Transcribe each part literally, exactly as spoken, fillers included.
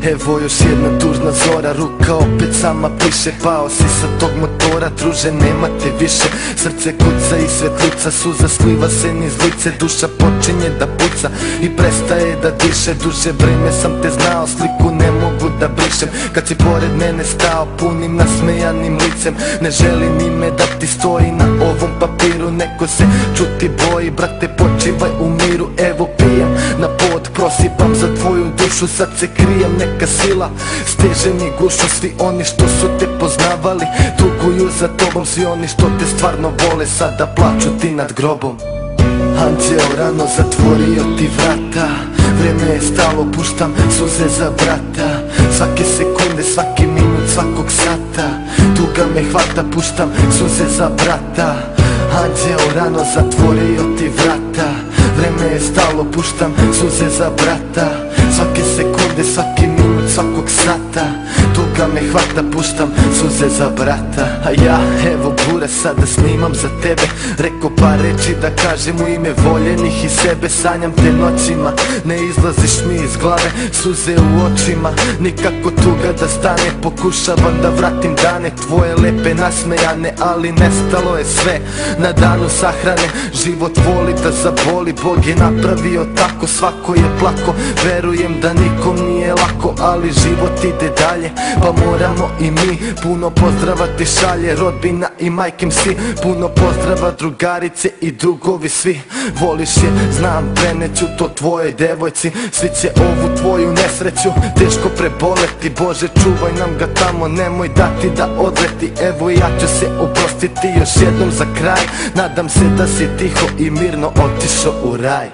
Evo još jedna tužna zora, ruka opet sama piše. Pao si sa tog motora, druže nema te više. Srce kuca i svetlica, suza sliva se niz lice. Duša počinje da puca i prestaje da diše. Duže vreme sam te znao, sliku ne mogu da brišem. Kad si pored mene stao, punim nasmejanim licem. Ne želim ime da ti stoji na ovom papiru. Neko se čuti boji, brate počivaj u miru. Evo pijem na pod, prosipam za tvoju dušu. Sad se krijem, neka sila steže mi gušu. Svi oni što su te poznavali tuguju za tobom. Svi oni što te stvarno vole sada plaču ti nad grobom. Anđeo rano zatvorio ti vrata, vreme je stalo, puštam suze za brata. Svake sekunde, svaki minut, svakog sata tuga me hvata, puštam suze za brata. Anđeo rano zatvorio ti vrata, vreme je stalo, puštam suze za brata. Svake sekunde, svaki minut, svakog sata tuga me hvata, puštam suze za brata. A ja, evo bure, sada snimam za tebe. Reko par reči da kažem u ime voljenih i sebe. Sanjam te noćima, ne izlaziš mi iz glave, suze u očima, nikako tuga da stane. Pokušavam da vratim dane tvoje lepe nasmejane, ali nestalo je sve na danu sahrane. Život voli da zaboli, Bog je napravio tako, svako je plako. Verujem da nikom nije lako, ali život ide dalje, pa moramo i mi. Puno pozdrava ti šalje rodbina i majkim si. Puno pozdrava drugarice i drugovi svi. Voliš je, znam, preneću to tvojoj devojci. Svi će ovu tvoju nesreću teško preboleti. Bože čuvaj nam ga tamo, nemoj dati da odleti. Evo ja ću se oprostiti još jednom za kraj. Nadam se da si tiho i mirno otišao u raj.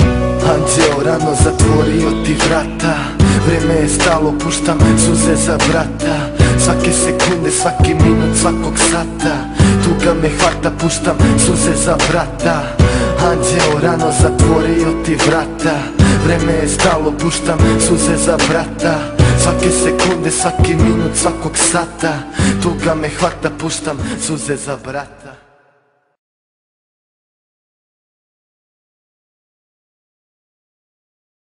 Anđeo rano zatvorio ti vrata, vreme je stalo, puštam suze za brata. Svake sekunde, svaki minut, svakog sata tuga me hvata, puštam suze za brata. Anđeo rano zatvorio ti vrata, vreme je stalo, puštam suze za brata. Svake sekunde, svaki minut, svakog sata tuga me hvata, puštam suze za brata.